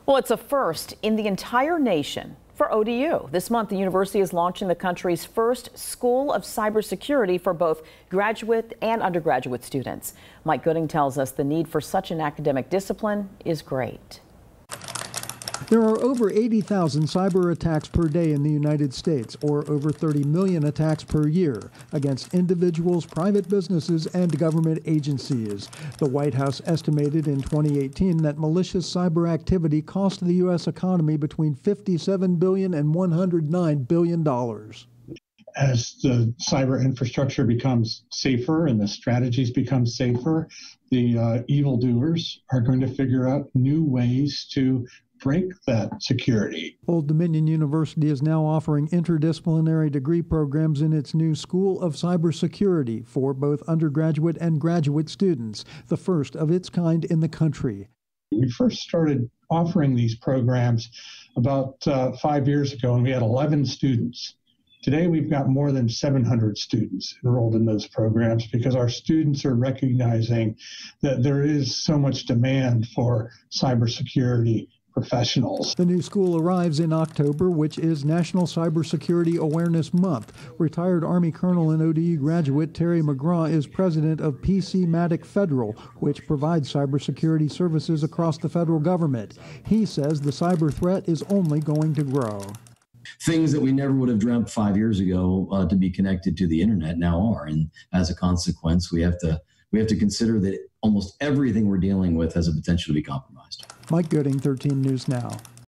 Well, it's a first in the entire nation for ODU. This month, the university is launching the country's first School of Cybersecurity for both graduate and undergraduate students. Mike Gooding tells us the need for such an academic discipline is great. There are over 80,000 cyber attacks per day in the United States, or over 30 million attacks per year, against individuals, private businesses, and government agencies. The White House estimated in 2018 that malicious cyber activity cost the U.S. economy between $57 billion and $109 billion. As the cyber infrastructure becomes safer and the strategies become safer, the evildoers are going to figure out new ways to break that security. Old Dominion University is now offering interdisciplinary degree programs in its new School of Cybersecurity for both undergraduate and graduate students, the first of its kind in the country. We first started offering these programs about 5 years ago, and we had 11 students. Today, we've got more than 700 students enrolled in those programs because our students are recognizing that there is so much demand for cybersecurity professionals. The new school arrives in October, which is National Cybersecurity Awareness Month. Retired Army Colonel and ODU graduate Terry McGraw is president of PCMatic Federal, which provides cybersecurity services across the federal government. He says the cyber threat is only going to grow. Things that we never would have dreamt 5 years ago to be connected to the internet now are, and as a consequence, we have to consider that almost everything we're dealing with has a potential to be compromised. Mike Gooding, 13 News Now.